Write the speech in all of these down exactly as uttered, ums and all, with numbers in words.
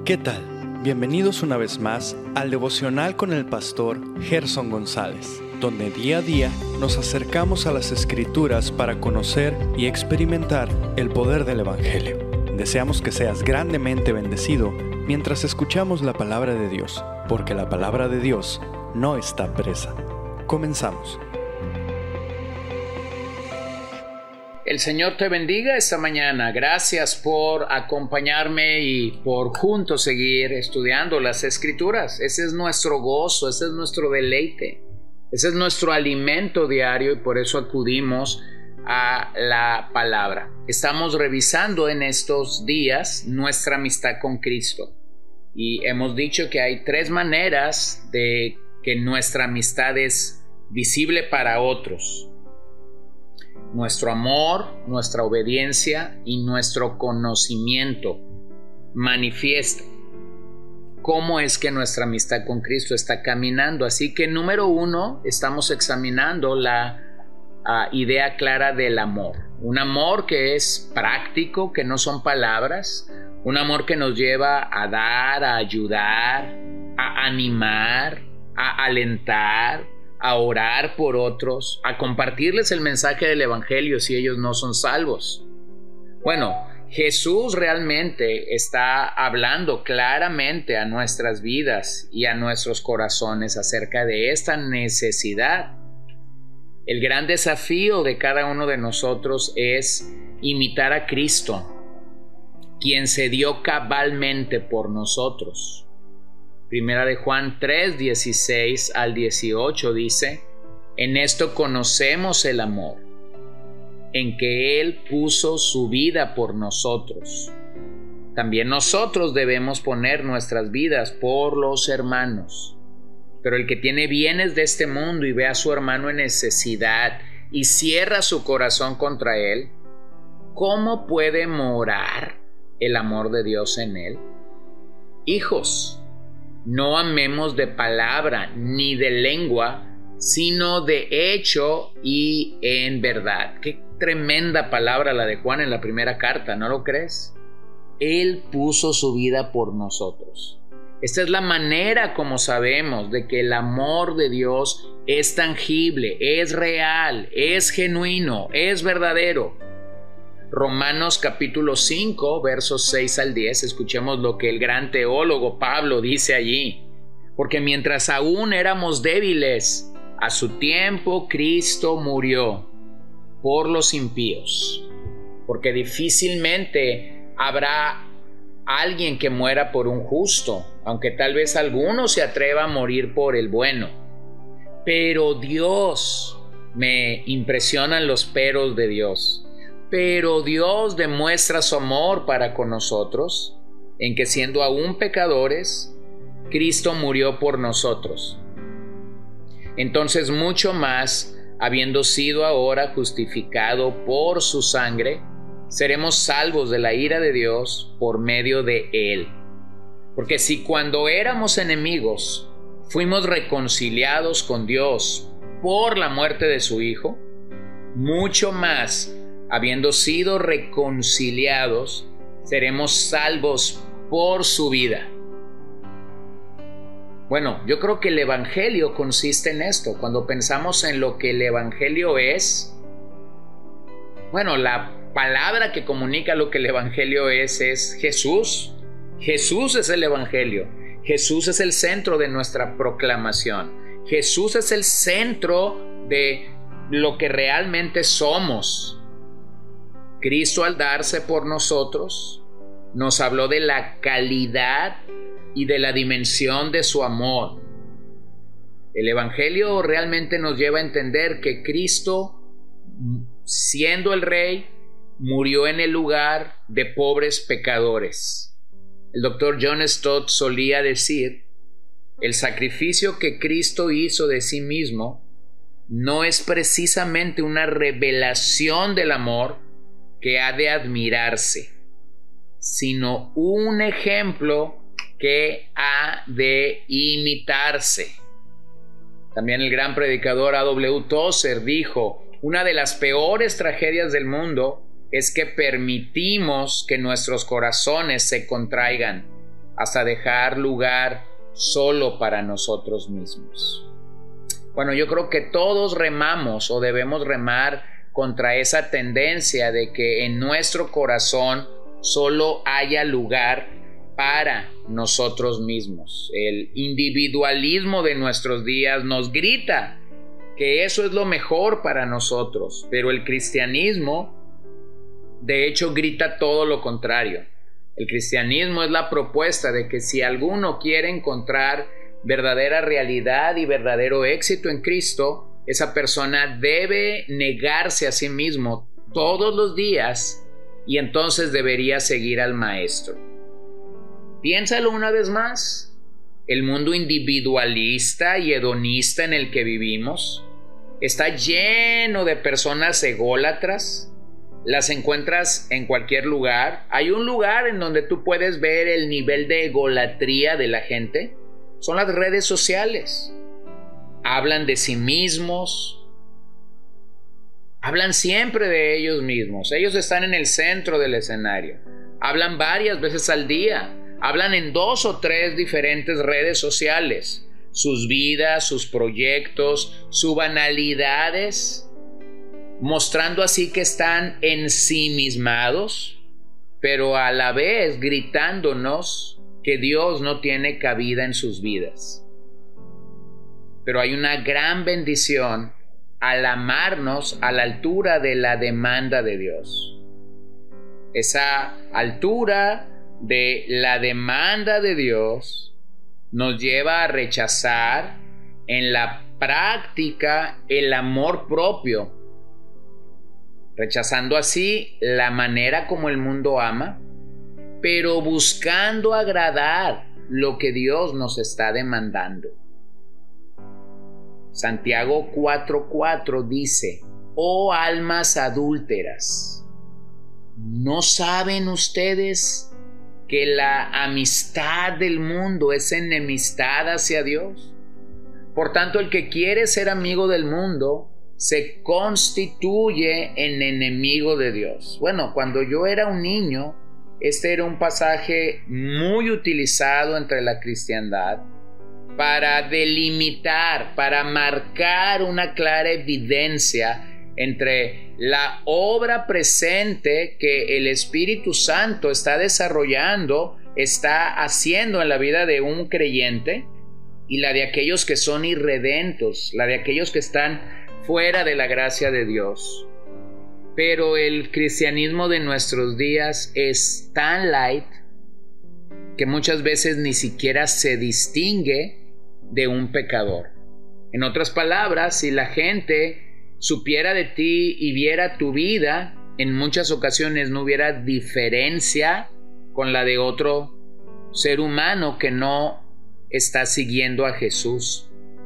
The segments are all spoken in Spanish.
¿Qué tal? Bienvenidos una vez más al devocional con el pastor Gerson González, donde día a día nos acercamos a las Escrituras para conocer y experimentar el poder del Evangelio. Deseamos que seas grandemente bendecido mientras escuchamos la palabra de Dios, porque la palabra de Dios no está presa. Comenzamos. El Señor te bendiga esta mañana. Gracias por acompañarme y por juntos seguir estudiando las Escrituras. Ese es nuestro gozo, ese es nuestro deleite, ese es nuestro alimento diario y por eso acudimos a la palabra. Estamos revisando en estos días nuestra amistad con Cristo y hemos dicho que hay tres maneras de que nuestra amistad es visible para otros: nuestro amor, nuestra obediencia y nuestro conocimiento manifiesta cómo es que nuestra amistad con Cristo está caminando. Así que número uno, estamos examinando la uh, idea clara del amor. Un amor que es práctico, que no son palabras. Un amor que nos lleva a dar, a ayudar, a animar, a alentar, a orar por otros, a compartirles el mensaje del Evangelio si ellos no son salvos. Bueno, Jesús realmente está hablando claramente a nuestras vidas y a nuestros corazones acerca de esta necesidad. El gran desafío de cada uno de nosotros es imitar a Cristo, quien se dio cabalmente por nosotros. Primera de Juan tres, dieciséis al dieciocho dice: en esto conocemos el amor, en que Él puso su vida por nosotros. También nosotros debemos poner nuestras vidas por los hermanos. Pero el que tiene bienes de este mundo y ve a su hermano en necesidad y cierra su corazón contra él, ¿cómo puede morar el amor de Dios en él? Hijos, no amemos de palabra ni de lengua, sino de hecho y en verdad. Qué tremenda palabra la de Juan en la primera carta, ¿no lo crees? Él puso su vida por nosotros. Esta es la manera como sabemos de que el amor de Dios es tangible, es real, es genuino, es verdadero. Romanos capítulo cinco, versos seis al diez, escuchemos lo que el gran teólogo Pablo dice allí. Porque mientras aún éramos débiles, a su tiempo Cristo murió por los impíos. Porque difícilmente habrá alguien que muera por un justo, aunque tal vez alguno se atreva a morir por el bueno. Pero Dios, me impresionan los peros de Dios. Pero Dios demuestra su amor para con nosotros, en que siendo aún pecadores, Cristo murió por nosotros. Entonces mucho más, habiendo sido ahora justificado por su sangre, seremos salvos de la ira de Dios por medio de Él. Porque si cuando éramos enemigos, fuimos reconciliados con Dios por la muerte de su Hijo, mucho más, habiendo sido reconciliados, seremos salvos por su vida. Bueno, yo creo que el Evangelio consiste en esto. Cuando pensamos en lo que el Evangelio es, bueno, la palabra que comunica lo que el Evangelio es, es Jesús. Jesús es el Evangelio. Jesús es el centro de nuestra proclamación. Jesús es el centro de lo que realmente somos. Cristo, al darse por nosotros, nos habló de la calidad y de la dimensión de su amor. El Evangelio realmente nos lleva a entender que Cristo, siendo el Rey, murió en el lugar de pobres pecadores. El doctor John Stott solía decir: el sacrificio que Cristo hizo de sí mismo no es precisamente una revelación del amor que ha de admirarse, sino un ejemplo que ha de imitarse. También el gran predicador A W Tozer dijo: una de las peores tragedias del mundo es que permitimos que nuestros corazones se contraigan hasta dejar lugar solo para nosotros mismos. Bueno, yo creo que todos remamos o debemos remar contra esa tendencia de que en nuestro corazón solo haya lugar para nosotros mismos. El individualismo de nuestros días nos grita que eso es lo mejor para nosotros, pero el cristianismo de hecho grita todo lo contrario. El cristianismo es la propuesta de que si alguno quiere encontrar verdadera realidad y verdadero éxito en Cristo, esa persona debe negarse a sí mismo todos los días y entonces debería seguir al Maestro. Piénsalo una vez más. El mundo individualista y hedonista en el que vivimos está lleno de personas ególatras. Las encuentras en cualquier lugar. Hay un lugar en donde tú puedes ver el nivel de egolatría de la gente. Son las redes sociales. Hablan de sí mismos. Hablan siempre de ellos mismos. Ellos están en el centro del escenario. Hablan varias veces al día. Hablan en dos o tres diferentes redes sociales. Sus vidas, sus proyectos, sus banalidades, mostrando así que están ensimismados, pero a la vez gritándonos que Dios no tiene cabida en sus vidas. Pero hay una gran bendición al amarnos a la altura de la demanda de Dios. Esa altura de la demanda de Dios nos lleva a rechazar en la práctica el amor propio, rechazando así la manera como el mundo ama, pero buscando agradar lo que Dios nos está demandando. Santiago cuatro cuatro dice: oh almas adúlteras, ¿no saben ustedes que la amistad del mundo es enemistad hacia Dios? Por tanto, el que quiere ser amigo del mundo se constituye en enemigo de Dios. Bueno, cuando yo era un niño, este era un pasaje muy utilizado entre la cristiandad para delimitar, para marcar una clara evidencia entre la obra presente que el Espíritu Santo está desarrollando, está haciendo en la vida de un creyente, y la de aquellos que son irredentos, la de aquellos que están fuera de la gracia de Dios. Pero el cristianismo de nuestros días es tan light que muchas veces ni siquiera se distingue de un pecador. En otras palabras, si la gente supiera de ti y viera tu vida, en muchas ocasiones no hubiera diferencia con la de otro ser humano que no está siguiendo a Jesús.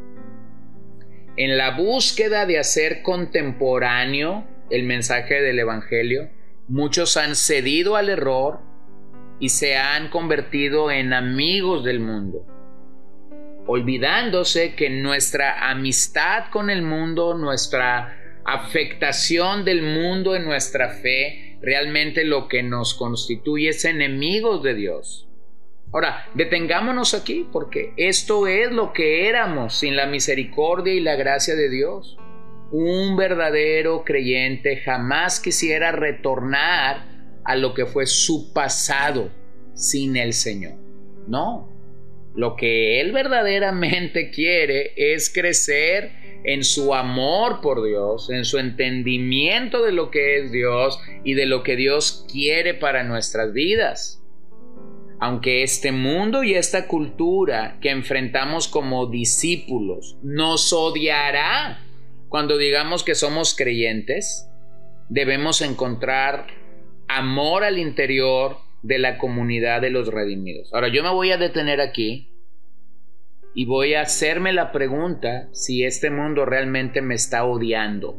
En la búsqueda de hacer contemporáneo el mensaje del Evangelio, muchos han cedido al error y se han convertido en amigos del mundo, olvidándose que nuestra amistad con el mundo, nuestra afectación del mundo en nuestra fe, realmente lo que nos constituye es enemigos de Dios. Ahora, detengámonos aquí, porque esto es lo que éramos sin la misericordia y la gracia de Dios. Un verdadero creyente jamás quisiera retornar a lo que fue su pasado sin el Señor. No, lo que él verdaderamente quiere es crecer en su amor por Dios, en su entendimiento de lo que es Dios y de lo que Dios quiere para nuestras vidas. Aunque este mundo y esta cultura que enfrentamos como discípulos nos odiará cuando digamos que somos creyentes, debemos encontrar amor al interior de la comunidad de los redimidos. Ahora, yo me voy a detener aquí y voy a hacerme la pregunta si este mundo realmente me está odiando.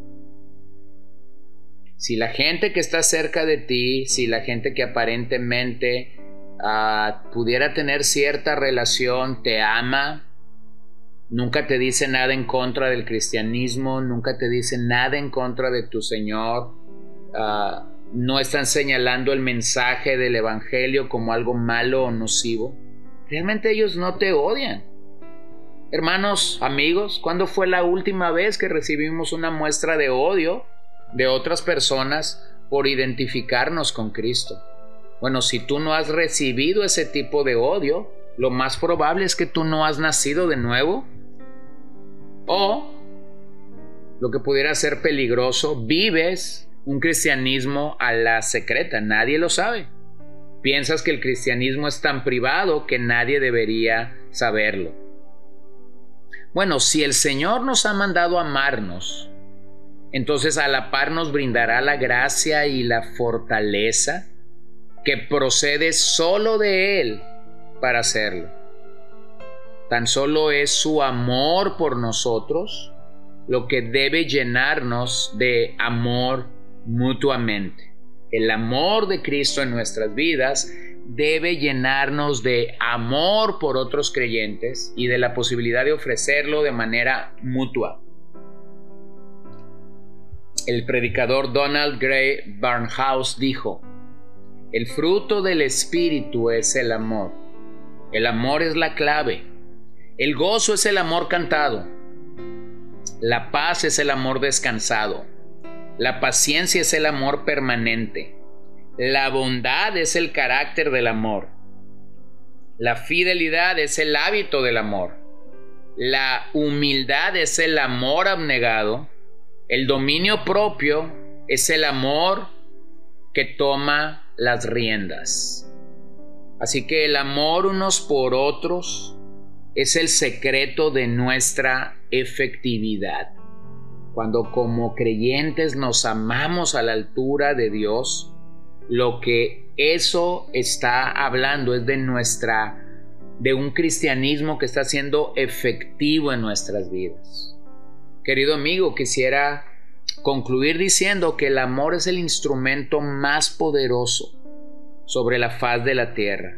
Si la gente que está cerca de ti, si la gente que aparentemente uh, pudiera tener cierta relación te ama, nunca te dice nada en contra del cristianismo, nunca te dice nada en contra de tu Señor, uh, no están señalando el mensaje del Evangelio como algo malo o nocivo. realmente ellos no te odian. Hermanos, amigos, ¿cuándo fue la última vez que recibimos una muestra de odio de otras personas por identificarnos con Cristo? Bueno, si tú no has recibido ese tipo de odio, lo más probable es que tú no has nacido de nuevo. O, lo que pudiera ser peligroso, vives un cristianismo a la secreta. Nadie lo sabe. Piensas que el cristianismo es tan privado que nadie debería saberlo. Bueno, si el Señor nos ha mandado a amarnos, entonces a la par nos brindará la gracia y la fortaleza que procede solo de Él para hacerlo. Tan solo es su amor por nosotros lo que debe llenarnos de amor mutuamente. El amor de Cristo en nuestras vidas debe llenarnos de amor por otros creyentes y de la posibilidad de ofrecerlo de manera mutua. El predicador Donald Grey Barnhouse dijo: el fruto del Espíritu es el amor. El amor es la clave. El gozo es el amor cantado. La paz es el amor descansado. La paciencia es el amor permanente. La bondad es el carácter del amor. La fidelidad es el hábito del amor. La humildad es el amor abnegado. El dominio propio es el amor que toma las riendas. Así que el amor unos por otros es el secreto de nuestra efectividad. Cuando como creyentes nos amamos a la altura de Dios, lo que eso está hablando es de nuestra, de un cristianismo que está siendo efectivo en nuestras vidas. Querido amigo, quisiera concluir diciendo que el amor es el instrumento más poderoso sobre la faz de la tierra.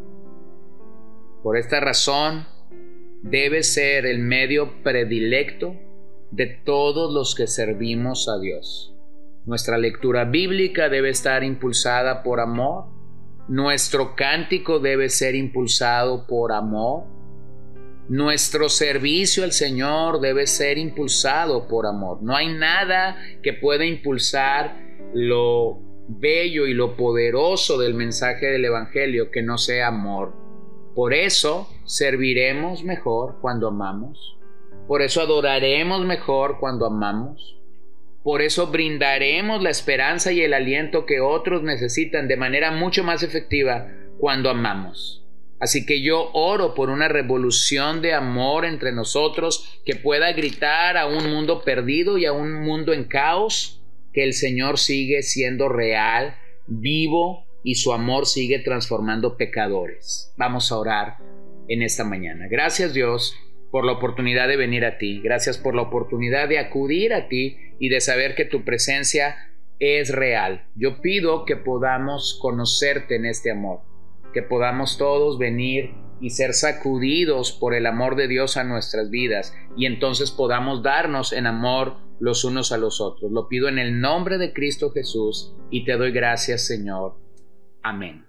Por esta razón, debe ser el medio predilecto de todos los que servimos a Dios. Nuestra lectura bíblica debe estar impulsada por amor. Nuestro cántico debe ser impulsado por amor. Nuestro servicio al Señor debe ser impulsado por amor. No hay nada que pueda impulsar lo bello y lo poderoso del mensaje del Evangelio que no sea amor. Por eso serviremos mejor cuando amamos. Por eso adoraremos mejor cuando amamos. Por eso brindaremos la esperanza y el aliento que otros necesitan de manera mucho más efectiva cuando amamos. Así que yo oro por una revolución de amor entre nosotros que pueda gritar a un mundo perdido y a un mundo en caos que el Señor sigue siendo real, vivo, y su amor sigue transformando pecadores. Vamos a orar en esta mañana. Gracias, Dios, por la oportunidad de venir a ti. Gracias por la oportunidad de acudir a ti y de saber que tu presencia es real. Yo pido que podamos conocerte en este amor, que podamos todos venir y ser sacudidos por el amor de Dios a nuestras vidas, y entonces podamos darnos en amor los unos a los otros. Lo pido en el nombre de Cristo Jesús y te doy gracias, Señor. Amén.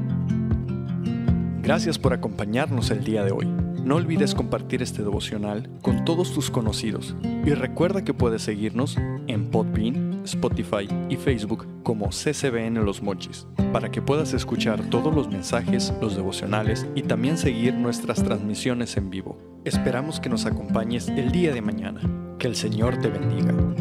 Gracias por acompañarnos el día de hoy. No olvides compartir este devocional con todos tus conocidos y recuerda que puedes seguirnos en Podbean, Spotify y Facebook como C C B N Los Mochis para que puedas escuchar todos los mensajes, los devocionales y también seguir nuestras transmisiones en vivo. Esperamos que nos acompañes el día de mañana. Que el Señor te bendiga.